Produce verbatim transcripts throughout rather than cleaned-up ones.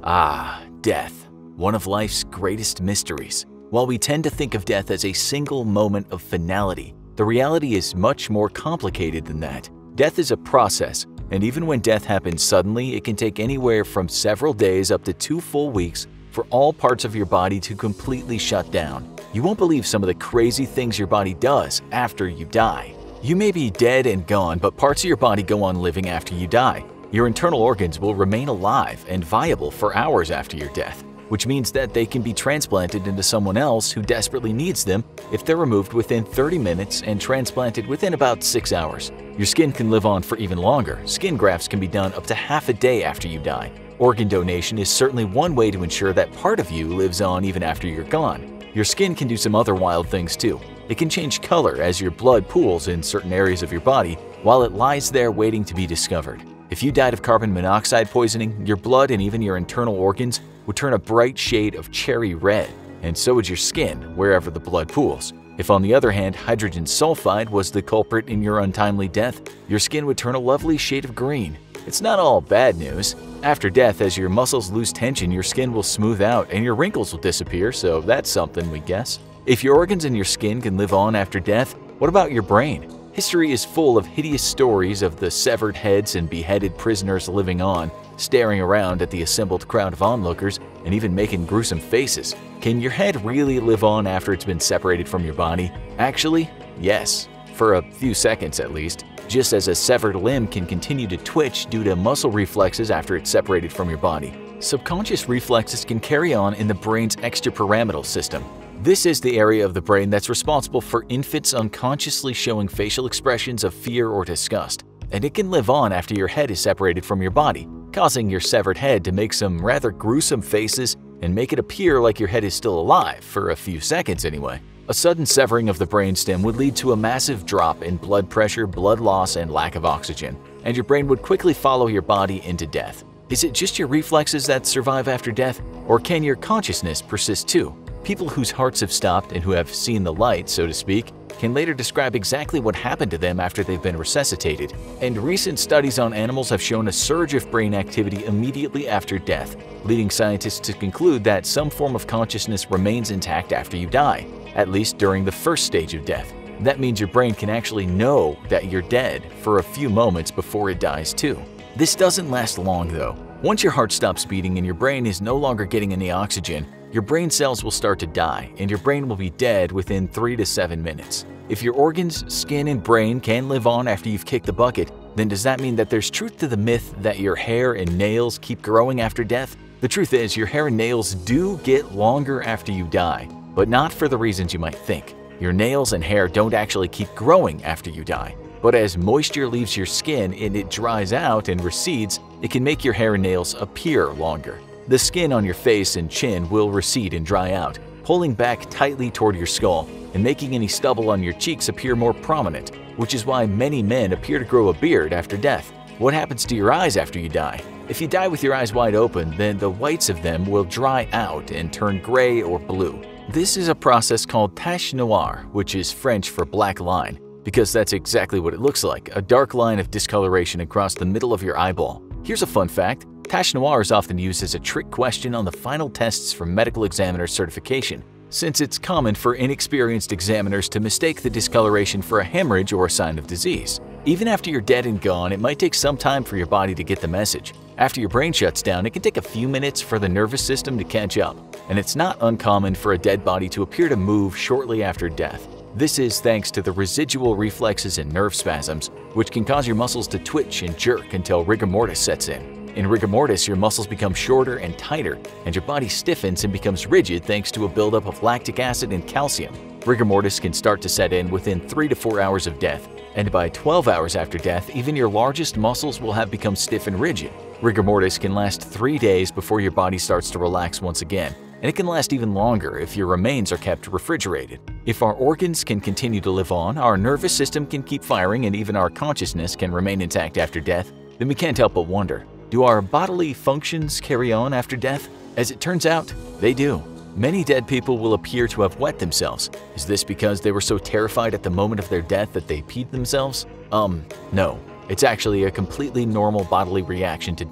Ah, death, one of life's greatest mysteries. While we tend to think of death as a single moment of finality, the reality is much more complicated than that. Death is a process, and even when death happens suddenly, it can take anywhere from several days up to two full weeks for all parts of your body to completely shut down. You won't believe some of the crazy things your body does after you die. You may be dead and gone, but parts of your body go on living after you die. Your internal organs will remain alive and viable for hours after your death, which means that they can be transplanted into someone else who desperately needs them if they're removed within thirty minutes and transplanted within about six hours. Your skin can live on for even longer. Skin grafts can be done up to half a day after you die. Organ donation is certainly one way to ensure that part of you lives on even after you're gone. Your skin can do some other wild things too. It can change color as your blood pools in certain areas of your body while it lies there waiting to be discovered. If you died of carbon monoxide poisoning, your blood and even your internal organs would turn a bright shade of cherry red, and so would your skin wherever the blood pools. If, on the other hand, hydrogen sulfide was the culprit in your untimely death, your skin would turn a lovely shade of green. It's not all bad news. After death, as your muscles lose tension, your skin will smooth out and your wrinkles will disappear, so that's something, we guess. If your organs and your skin can live on after death, what about your brain? History is full of hideous stories of the severed heads and beheaded prisoners living on, staring around at the assembled crowd of onlookers and even making gruesome faces. Can your head really live on after it's been separated from your body? Actually, yes, for a few seconds at least. Just as a severed limb can continue to twitch due to muscle reflexes after it's separated from your body, subconscious reflexes can carry on in the brain's extrapyramidal system. This is the area of the brain that's responsible for infants unconsciously showing facial expressions of fear or disgust, and it can live on after your head is separated from your body, causing your severed head to make some rather gruesome faces and make it appear like your head is still alive, for a few seconds anyway. A sudden severing of the brainstem would lead to a massive drop in blood pressure, blood loss, and lack of oxygen, and your brain would quickly follow your body into death. Is it just your reflexes that survive after death, or can your consciousness persist too? People whose hearts have stopped and who have seen the light, so to speak, can later describe exactly what happened to them after they've been resuscitated, and recent studies on animals have shown a surge of brain activity immediately after death, leading scientists to conclude that some form of consciousness remains intact after you die, at least during the first stage of death. That means your brain can actually know that you're dead for a few moments before it dies too. This doesn't last long though. Once your heart stops beating and your brain is no longer getting any oxygen, your brain cells will start to die, and your brain will be dead within three to seven minutes. If your organs, skin, and brain can live on after you've kicked the bucket, then does that mean that there's truth to the myth that your hair and nails keep growing after death? The truth is, your hair and nails do get longer after you die, but not for the reasons you might think. Your nails and hair don't actually keep growing after you die, but as moisture leaves your skin and it dries out and recedes, it can make your hair and nails appear longer. The skin on your face and chin will recede and dry out, pulling back tightly toward your skull and making any stubble on your cheeks appear more prominent, which is why many men appear to grow a beard after death. What happens to your eyes after you die? If you die with your eyes wide open, then the whites of them will dry out and turn gray or blue. This is a process called tache noire, which is French for black line, because that's exactly what it looks like, a dark line of discoloration across the middle of your eyeball. Here's a fun fact. Tache noire is often used as a trick question on the final tests for medical examiner certification, since it's common for inexperienced examiners to mistake the discoloration for a hemorrhage or a sign of disease. Even after you're dead and gone, it might take some time for your body to get the message. After your brain shuts down, it can take a few minutes for the nervous system to catch up, and it's not uncommon for a dead body to appear to move shortly after death. This is thanks to the residual reflexes and nerve spasms, which can cause your muscles to twitch and jerk until rigor mortis sets in. In rigor mortis, your muscles become shorter and tighter, and your body stiffens and becomes rigid thanks to a buildup of lactic acid and calcium. Rigor mortis can start to set in within three to four hours of death, and by twelve hours after death, even your largest muscles will have become stiff and rigid. Rigor mortis can last three days before your body starts to relax once again, and it can last even longer if your remains are kept refrigerated. If our organs can continue to live on, our nervous system can keep firing, and even our consciousness can remain intact after death, then we can't help but wonder, do our bodily functions carry on after death? As it turns out, they do. Many dead people will appear to have wet themselves. Is this because they were so terrified at the moment of their death that they peed themselves? Um, no. It's actually a completely normal bodily reaction to death,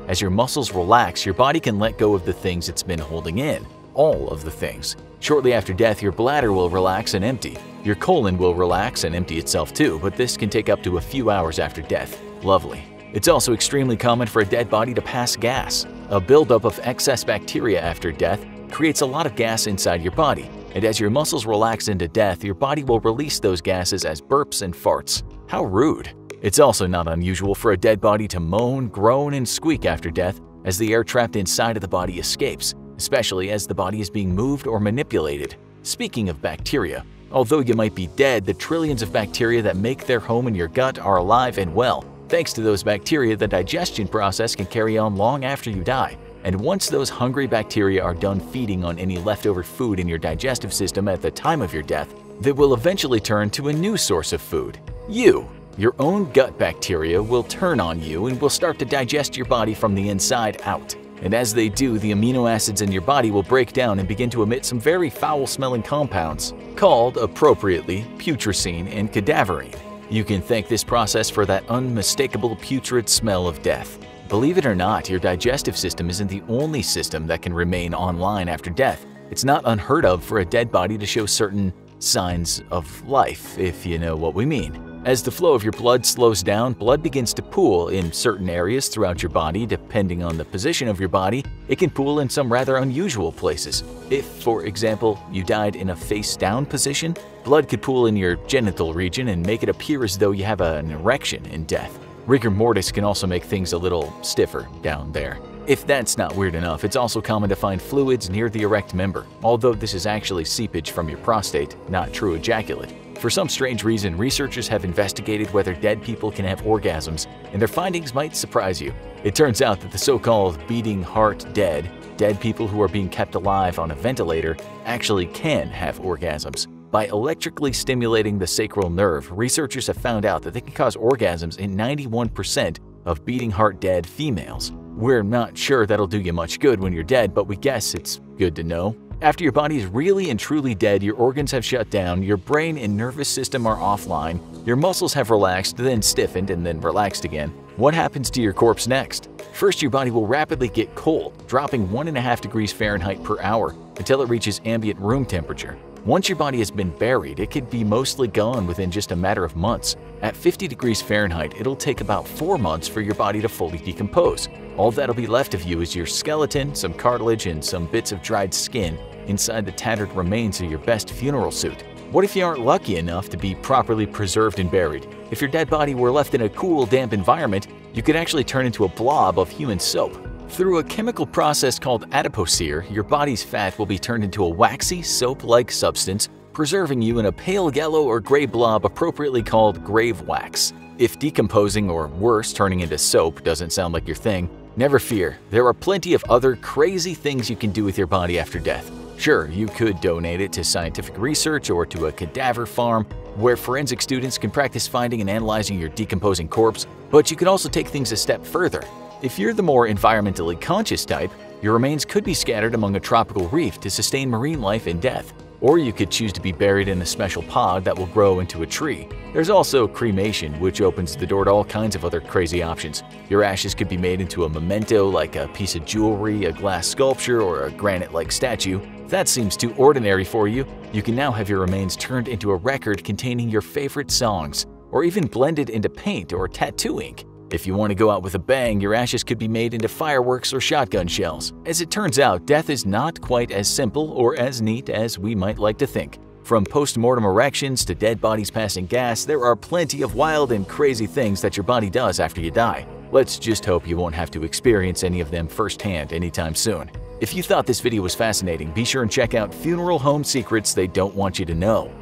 As your muscles relax, your body can let go of the things it's been holding in. All of the things. Shortly after death, your bladder will relax and empty. Your colon will relax and empty itself too, but this can take up to a few hours after death. Lovely. It's also extremely common for a dead body to pass gas. A buildup of excess bacteria after death creates a lot of gas inside your body, and as your muscles relax into death, your body will release those gases as burps and farts. How rude. It's also not unusual for a dead body to moan, groan, and squeak after death as the air trapped inside of the body escapes, especially as the body is being moved or manipulated. Speaking of bacteria, although you might be dead, the trillions of bacteria that make their home in your gut are alive and well. Thanks to those bacteria, the digestion process can carry on long after you die. And once those hungry bacteria are done feeding on any leftover food in your digestive system at the time of your death, they will eventually turn to a new source of food. You. Your own gut bacteria will turn on you and will start to digest your body from the inside out. And as they do, the amino acids in your body will break down and begin to emit some very foul-smelling compounds called, appropriately, putrescine and cadaverine. You can thank this process for that unmistakable putrid smell of death. Believe it or not, your digestive system isn't the only system that can remain online after death. It's not unheard of for a dead body to show certain signs of life, if you know what we mean. As the flow of your blood slows down, blood begins to pool in certain areas throughout your body. Depending on the position of your body, it can pool in some rather unusual places. If, for example, you died in a face-down position, blood could pool in your genital region and make it appear as though you have an erection in death. Rigor mortis can also make things a little stiffer down there. If that's not weird enough, it's also common to find fluids near the erect member, although this is actually seepage from your prostate, not true ejaculate. For some strange reason, researchers have investigated whether dead people can have orgasms, and their findings might surprise you. It turns out that the so-called beating heart dead, dead people who are being kept alive on a ventilator, actually can have orgasms. By electrically stimulating the sacral nerve, researchers have found out that they can cause orgasms in ninety-one percent of beating heart dead females. We're not sure that'll do you much good when you're dead, but we guess it's good to know. After your body is really and truly dead, your organs have shut down, your brain and nervous system are offline, your muscles have relaxed, then stiffened, and then relaxed again. What happens to your corpse next? First, your body will rapidly get cold, dropping one and a half degrees Fahrenheit per hour until it reaches ambient room temperature. Once your body has been buried, it could be mostly gone within just a matter of months. At fifty degrees Fahrenheit, it'll take about four months for your body to fully decompose. All that'll be left of you is your skeleton, some cartilage, and some bits of dried skin inside the tattered remains of your best funeral suit. What if you aren't lucky enough to be properly preserved and buried? If your dead body were left in a cool, damp environment, you could actually turn into a blob of human soap. Through a chemical process called adipocere, your body's fat will be turned into a waxy, soap-like substance, preserving you in a pale yellow or gray blob appropriately called grave wax. If decomposing or worse, turning into soap doesn't sound like your thing, never fear, there are plenty of other crazy things you can do with your body after death. Sure, you could donate it to scientific research or to a cadaver farm where forensic students can practice finding and analyzing your decomposing corpse, but you could also take things a step further. If you're the more environmentally conscious type, your remains could be scattered among a tropical reef to sustain marine life in death. Or you could choose to be buried in a special pod that will grow into a tree. There's also cremation, which opens the door to all kinds of other crazy options. Your ashes could be made into a memento like a piece of jewelry, a glass sculpture, or a granite-like statue. If that seems too ordinary for you, you can now have your remains turned into a record containing your favorite songs, or even blended into paint or tattoo ink. If you want to go out with a bang, your ashes could be made into fireworks or shotgun shells. As it turns out, death is not quite as simple or as neat as we might like to think. From post-mortem erections to dead bodies passing gas, there are plenty of wild and crazy things that your body does after you die. Let's just hope you won't have to experience any of them firsthand anytime soon. If you thought this video was fascinating, be sure and check out Funeral Home Secrets They Don't Want You to Know.